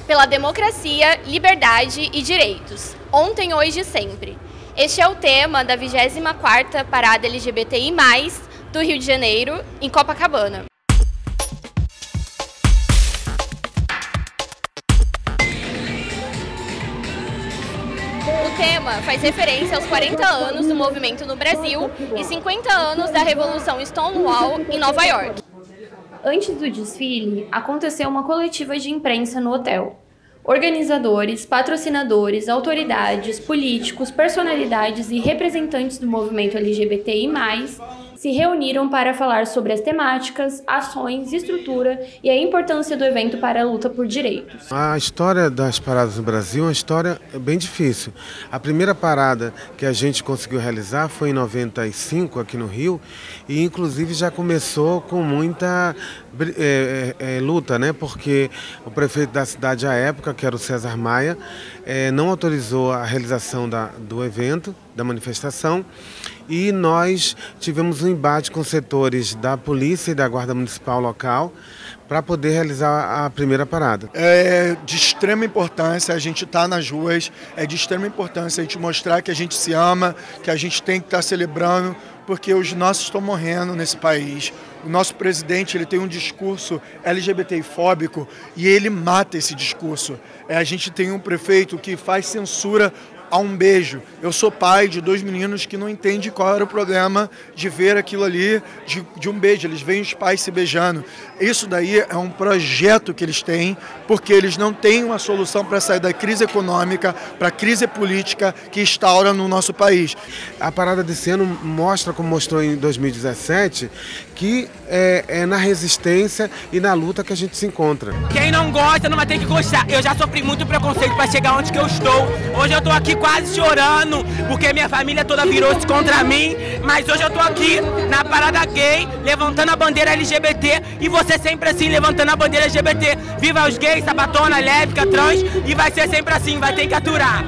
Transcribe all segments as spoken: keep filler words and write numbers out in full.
pela democracia, liberdade e direitos, ontem, hoje e sempre. Este é o tema da vigésima quarta Parada L G B T I mais, do Rio de Janeiro, em Copacabana. O tema faz referência aos quarenta anos do movimento no Brasil e cinquenta anos da Revolução Stonewall em Nova York. Antes do desfile, aconteceu uma coletiva de imprensa no hotel. Organizadores, patrocinadores, autoridades, políticos, personalidades e representantes do movimento L G B T I mais, se reuniram para falar sobre as temáticas, ações, estrutura e a importância do evento para a luta por direitos. A história das paradas no Brasil é uma história bem difícil. A primeira parada que a gente conseguiu realizar foi em noventa e cinco, aqui no Rio, e inclusive já começou com muita é, é, é, luta, né? Porque o prefeito da cidade à época, que era o César Maia, é, não autorizou a realização da, do evento, da manifestação, e nós tivemos um embate com setores da polícia e da guarda municipal local para poder realizar a primeira parada. É de extrema importância a gente estar nas ruas, é de extrema importância a gente mostrar que a gente se ama, que a gente tem que estar celebrando, porque os nossos estão morrendo nesse país. O nosso presidente ele tem um discurso L G B T fóbico e ele mata esse discurso. É, a gente tem um prefeito que faz censura a um beijo. Eu sou pai de dois meninos que não entendem qual era o problema de ver aquilo ali, de, de um beijo. Eles veem os pais se beijando. Isso daí é um projeto que eles têm, porque eles não têm uma solução para sair da crise econômica, para a crise política que instaura no nosso país. A parada desse ano mostra, como mostrou em dois mil e dezessete, que é, é na resistência e na luta que a gente se encontra. Quem não gosta não vai ter que gostar. Eu já sofri muito preconceito para chegar onde que eu estou. Hoje eu estou aqui quase chorando, porque minha família toda virou-se contra mim, mas hoje eu tô aqui na parada gay, levantando a bandeira L G B T, e você sempre assim, levantando a bandeira L G B T. Viva os gays, sapatona, lésbica, trans, e vai ser sempre assim, vai ter que aturar.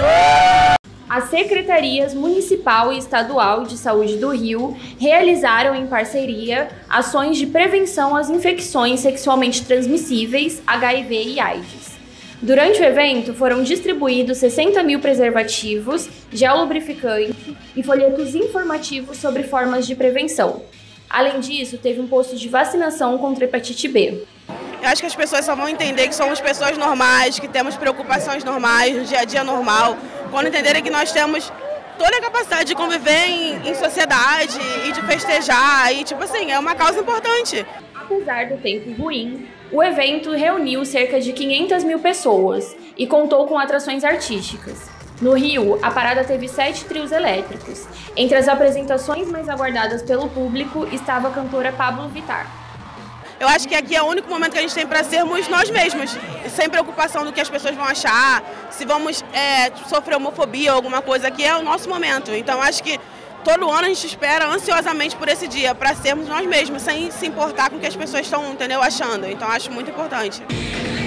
As secretarias municipal e estadual de saúde do Rio realizaram em parceria ações de prevenção às infecções sexualmente transmissíveis, H I V e AIDS. Durante o evento, foram distribuídos sessenta mil preservativos, gel lubrificante e folhetos informativos sobre formas de prevenção. Além disso, teve um posto de vacinação contra hepatite B. Eu acho que as pessoas só vão entender que somos pessoas normais, que temos preocupações normais, no dia a dia normal, quando entenderem que nós temos toda a capacidade de conviver em, em sociedade e de festejar, e tipo assim, é uma causa importante. Apesar do tempo ruim, o evento reuniu cerca de quinhentas mil pessoas e contou com atrações artísticas. No Rio, a parada teve sete trios elétricos. Entre as apresentações mais aguardadas pelo público estava a cantora Pablo Vittar. Eu acho que aqui é o único momento que a gente tem para sermos nós mesmos, sem preocupação do que as pessoas vão achar, se vamos é, sofrer homofobia ou alguma coisa. Aqui é o nosso momento, então acho que todo ano a gente espera ansiosamente por esse dia, para sermos nós mesmos, sem se importar com o que as pessoas estão, entendeu, achando. Então acho muito importante.